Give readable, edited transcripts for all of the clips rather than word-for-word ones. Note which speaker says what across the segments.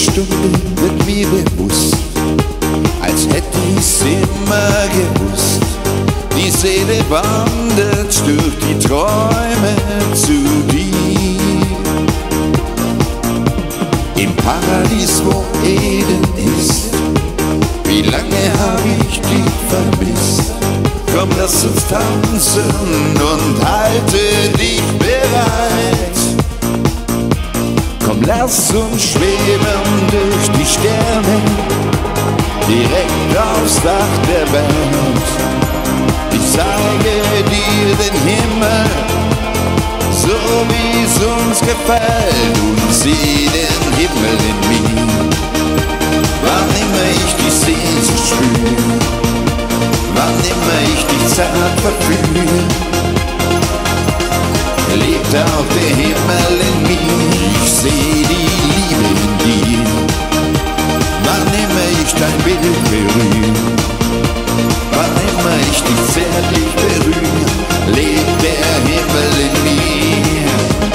Speaker 1: Stunde wird mir bewusst, als hätte ich's immer gewusst. Die Seele wandert durch die Träume zu dir. Im Paradies, wo Eden ist, wie lange hab ich dich vermisst? Komm, lass uns tanzen und halte dich bereit. Komm, lass uns schweben durch die Sterne, direkt aufs Dach der Welt. Ich zeige dir den Himmel, so wie's uns gefällt, und sieh den Himmel in mir. Wann immer ich die Sehnsucht spüre, wann immer ich dich zart verführe, lebt auch der Himmel in mir. Ich seh die Liebe in dir. Wann immer ich dein Bild berühre, wann immer ich dich zärtlich berühre, lebt der Himmel in mir.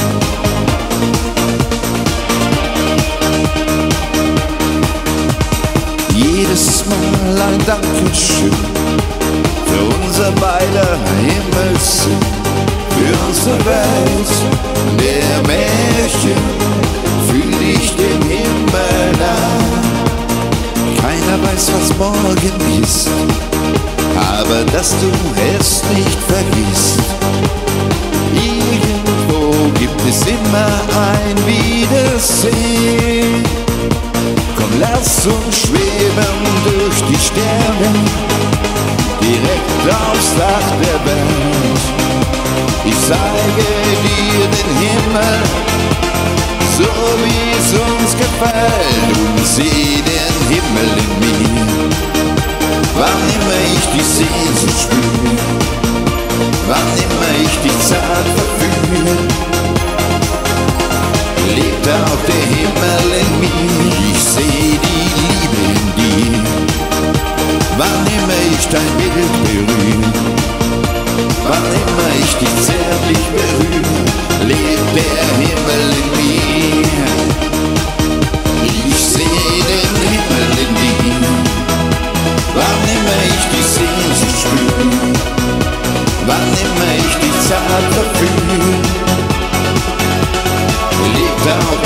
Speaker 1: Jedes Mal ein Dankeschön für unser beider Himmelssinn, für unsere Welt der Märchen, fühl ich dem Himmel nah. Keiner weiß, was morgen ist, aber dass du es nicht vergisst. Irgendwo gibt es immer ein Wiedersehen. Komm, lass uns schweben durch die Sterne, direkt aufs Dach der Welt. Ich zeige dir den Himmel, so wie's uns gefällt, und sieh den Himmel in mir. Wann immer ich die Sehnsucht spüre, wann immer ich dich zart verführe, lebt auch der Himmel in mir. Ich seh die Liebe in dir. Wann immer ich dein Bild berühre, wann immer ich dich zärtlich berühre, lebt der Himmel in mir. Ich seh den Himmel in dir. Wann immer ich die Sehnsucht spüre, wann immer ich dich zart verführe, lebt auch